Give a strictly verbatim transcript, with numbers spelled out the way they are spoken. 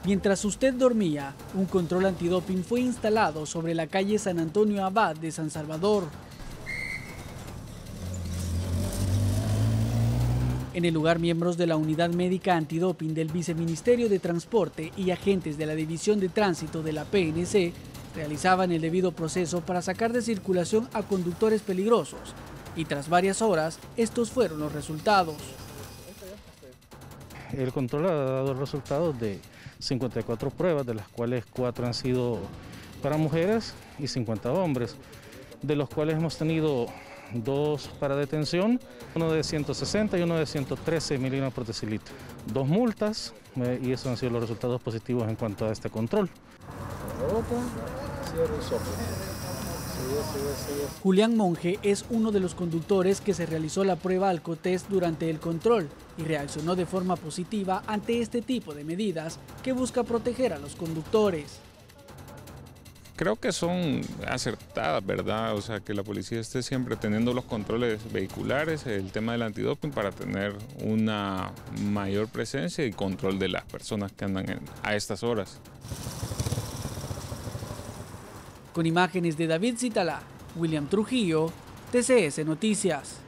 Mientras usted dormía, un control antidoping fue instalado sobre la calle San Antonio Abad de San Salvador. En el lugar, miembros de la Unidad Médica Antidoping del Viceministerio de Transporte y agentes de la División de Tránsito de la P N C realizaban el debido proceso para sacar de circulación a conductores peligrosos. Y tras varias horas, estos fueron los resultados. El control ha dado resultados de cincuenta y cuatro pruebas, de las cuales cuatro han sido para mujeres y cincuenta hombres, de los cuales hemos tenido dos para detención, uno de ciento sesenta y uno de ciento trece miligramos por decilitro. Dos multas eh, y esos han sido los resultados positivos en cuanto a este control. Julián Monge es uno de los conductores que se realizó la prueba Alcotest durante el control y reaccionó de forma positiva ante este tipo de medidas que busca proteger a los conductores. Creo que son acertadas, ¿verdad? O sea, que la policía esté siempre teniendo los controles vehiculares, el tema del antidoping, para tener una mayor presencia y control de las personas que andan en, a estas horas. Con imágenes de David Zitalá, William Trujillo, T C S Noticias.